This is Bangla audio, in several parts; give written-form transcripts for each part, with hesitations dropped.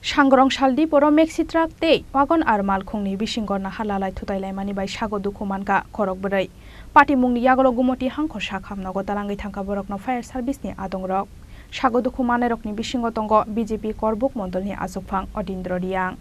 सांग्रं सालदी बर मेक्सि ट्राक ते वागन आर मालखुंगनि बिसिंगरना हालालाय थुतायलायमानि बाय सागो दुखुमानका खरक बोरै पाटिमुंनि यागलो गुमति हांखर साखामनगो तालांगै थांका बरकनो फायार सार्भिसनि आदंरक सागो दुखुमानायरकनि बिसिंग दंग बीजेपी करबुक मण्डलनि आजोगफां अदिन्द्र रियां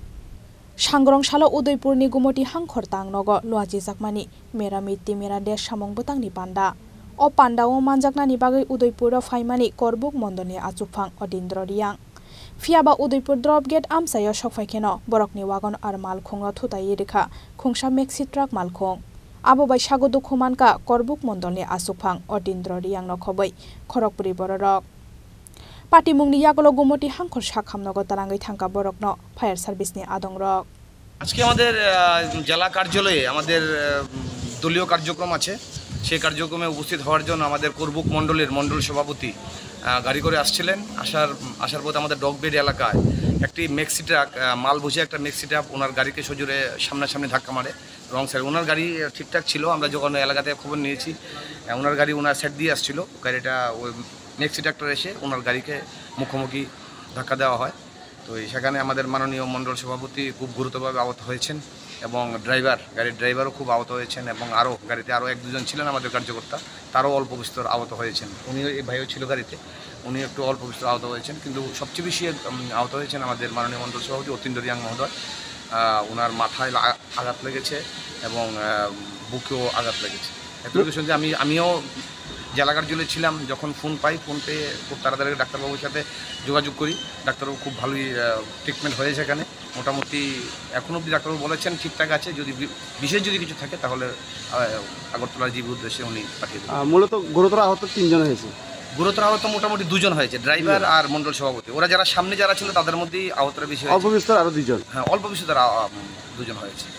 सांग्रं सालो उदयपुरनि गुमति हांखर तांनगो लुआजि जाकमानि मेरा मिट्टी मेरा देश सामंग बतंगनि पान्डा ओ पान्डाओ मानजाकनानि बागै उदयपुर फाइमानि करबुक मण्डलनि आजोगफां अदिन्द्र रियां फियाबा उदयपुर ड्रप गेट आमसायो सफाइखेनो बरकनि वागन आर मालखुंग थुतायै रेखा खुंसा मेक्सि ट्राक मालखुंग आबो बाय सागो दुखुमानका करबुक मण्डलनि आसुफां अदिन्द्र रियांनो खबै खरकपुरी बररक पाटिमुंनि यागलो गुमति हांखर साखामनगो तालांगै थांका बरकनो फायार सार्भिसनि आदंरक আজকে আমাদের জেলা কার্যালয়ে আমাদের দলীয় কার্যক্রম আছে সেই কার্যক্রমে উপস্থিত হওয়ার জন্য আমাদের করবুক মণ্ডলের মণ্ডল সভাপতি গাড়ি করে আসছিলেন আসার পথে আমাদের ডগবেড এলাকায় একটি মেক্সি ট্রাক মাল বোঝে একটা মেক্সি ট্রাক ওনার গাড়িকে সজোরে সামনাসামনি ধাক্কা মারে রং সাইড ওনার গাড়ি ঠিকঠাক ছিল আমরা যখন এলাকাতে খবর নিয়েছি ওনার গাড়ি ওনার সাইড দিয়ে আসছিল গাড়িটা ওই মেক্সি ট্রাক্টর এসে ওনার গাড়িকে মুখোমুখি ধাক্কা দেওয়া হয় তো সেখানে আমাদের মাননীয় মণ্ডল সভাপতি খুব গুরুতরভাবে আহত হয়েছেন এবং গাড়ির ড্রাইভারও খুব আহত হয়েছেন এবং গাড়িতে আরও এক দুজন ছিলেন আমাদের কার্যকর্তা তারও অল্প বিস্তর আহত হয়েছেন উনিও এই ভাইও ছিল গাড়িতে উনি একটু অল্প বিস্তর আহত হয়েছেন কিন্তু সবচেয়ে বেশি আহত হয়েছেন আমাদের মাননীয় মণ্ডল সভাপতি অতীন্দ্র রিয়াং মহোদয় ওনার মাথায় আঘাত লেগেছে এবং বুকেও আঘাত লেগেছে এতটুকু শুনছি আমিও জেলা কার্যালয়ে ছিলাম যখন ফোন পেয়ে খুব তাড়াতাড়ি ডাক্তারবাবুর সাথে যোগাযোগ করি ডাক্তারবাবু খুব ভালোই ট্রিটমেন্ট হয়েছে এখানে মোটামুটি এখন অবধি ডাক্তারবাবু বলেছেন ঠিকঠাক আছে যদি বিশেষ যদি কিছু থাকে তাহলে আগরতলার জীব উদ্দেশ্যে উনি পাঠিয়ে দেবেন মূলত গুরুতর আহত 3 জন হয়েছে গুরুতর আহত মোটামুটি 2 জন হয়েছে ড্রাইভার আর মণ্ডল সভাপতি ওরা যারা সামনে যারা ছিল তাদের মধ্যেই আহতরা বেশি হয়েছে অল্প বিস্তর আরো 2 জন হ্যাঁ অল্প বিস্তর 2 জন হয়েছে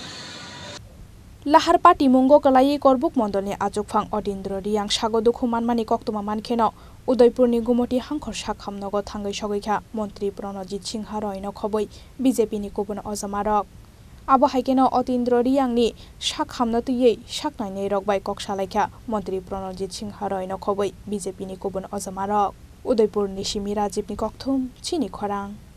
लाहार पार्टी मुंगो कलाई करबुक मण्डलनि आजोगफां अदिन्द्र रियां सागो दुखुमानमानि कक्तमा मानखेनो उदयपुरनि गुमति हांखर साखामनगो थांगै सगैखा मन्त्री प्रणजित सिंह रयनो खबै बीजेपीनि गुबुन अजमारक आबो हाइकेनो अदिन्द्र रियांनि साखामनो तुयै साकनायनि रगबाय कक्सालायखा मन्त्री प्रणजित सिंह रयनो खबै बीजेपीनि गुबुन अजमारक उदयपुरनि सिमी राजीवनि कक्थुम चिनि खरां।